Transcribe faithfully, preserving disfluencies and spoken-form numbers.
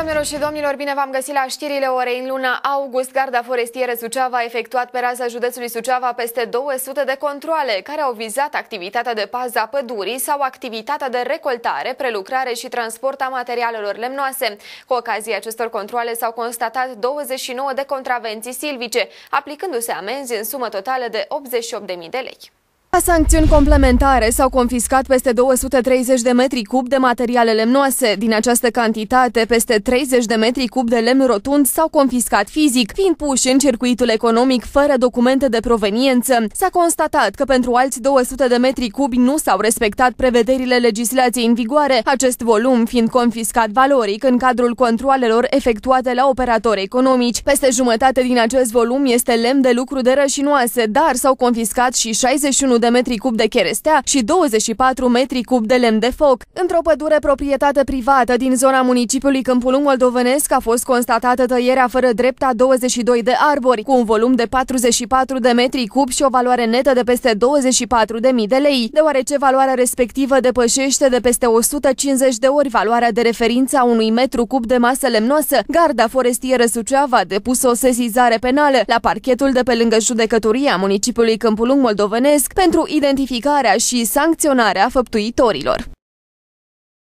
Doamnelor și domnilor, bine v-am găsit la știrile orei. În luna august, Garda Forestieră Suceava a efectuat pe raza județului Suceava peste două sute de controale care au vizat activitatea de pază a pădurii sau activitatea de recoltare, prelucrare și transport a materialelor lemnoase. Cu ocazia acestor controale s-au constatat douăzeci și nouă de contravenții silvice, aplicându-se amenzi în sumă totală de optzeci și opt de mii de lei. Ca sancțiuni complementare s-au confiscat peste două sute treizeci de metri cub de materiale lemnoase. Din această cantitate, peste treizeci de metri cub de lemn rotund s-au confiscat fizic, fiind puși în circuitul economic fără documente de proveniență. S-a constatat că pentru alți două sute de metri cubi nu s-au respectat prevederile legislației în vigoare, acest volum fiind confiscat valoric în cadrul controalelor efectuate la operatori economici. Peste jumătate din acest volum este lemn de lucru de rășinoase, dar s-au confiscat și șaizeci și unu de metri cub de cherestea și douăzeci și patru metri cub de lemn de foc. Într-o pădure proprietate privată din zona municipiului Câmpul Lung Moldovenesc a fost constatată tăierea fără drept a douăzeci și doi de arbori, cu un volum de patruzeci și patru de metri cub și o valoare netă de peste douăzeci și patru de mii de lei. Deoarece valoarea respectivă depășește de peste o sută cincizeci de ori valoarea de referință a unui metru cub de masă lemnoasă, Garda Forestieră Suceava a depus o sesizare penală la parchetul de pe lângă judecătoria municipiului Câmpul Lung Moldovenesc pentru identificarea și sancționarea făptuitorilor.